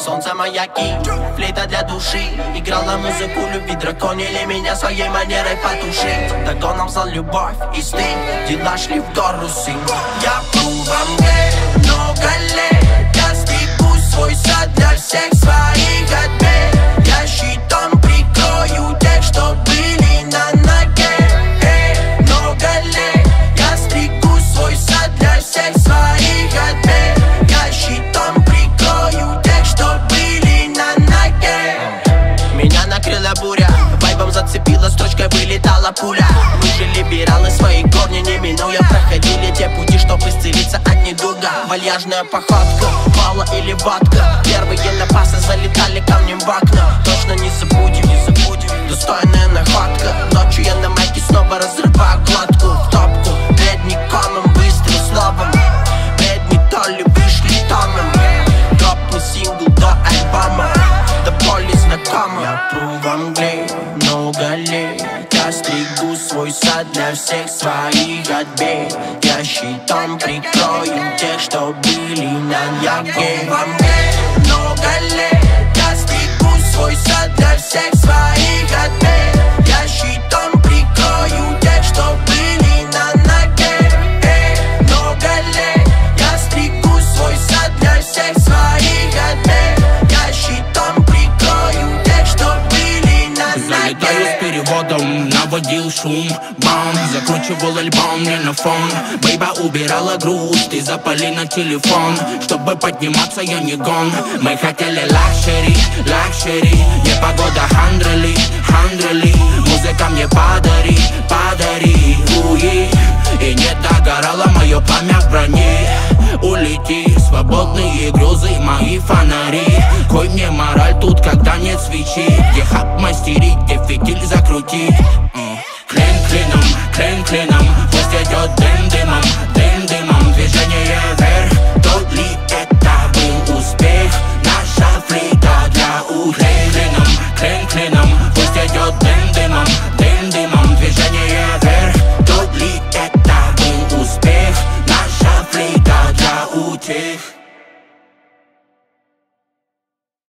солнца маяки, флейта для души играла музыку любви, драконили меня своей манерой потушить. Тогда нам взял любовь и стыд, дела шли в гору сын. Я плыл во мгле много лет, я стригу свой сад для всех своих отбед. Я щитом прикрою тех, что были на ноге. Много лет, я стригу свой сад для всех своих отбед. Я щитом прикрою тех, что были на ноге. Меня накрыла буря, вайбом зацепила, строчкой вылетала пуля. Мы же либералы, свои корни не минуя, проходили те пути, чтоб исцелиться от недуга. Вальяжная походка, мало или ватка, первые напасы залетали камнем в окна. Точно не забудем, достойная находка. Ночью я на майке снова разрываю кладку в топку. Бедником выстрел словом, бедни то ли вышли тоном. Дропни сингл до альбома, до боли знакома. Я пру во мгле много лет, я стригу свой сад для всех своих отбед. Я щитом прикрою тех, что были на ноге. Во мгле много лет, я стригу свой сад для всех своих отбед. Я щитом прикрою тех, что были на ноге. Много лет, я стригу свой сад для всех своих отбед. Я щитом прикрою тех, что были на ноге. Залетаю с переводом, наводил шум, бам, закручивал альбом мне на фон. Бейба убирала грусть и запали на телефон. Чтобы подниматься, я не гон. Мы хотели лакшери, лакшери, непогода хандрили, хандрили. Музыка мне подари, подари, уи. И не догорало мое пламя в броне. Улети, свободные грезы, мои фонари. Кой мне мораль тут, когда нет свечи. Где хап мастерить, где фитиль закрутить. Клин клином, пусть идет дым дымом.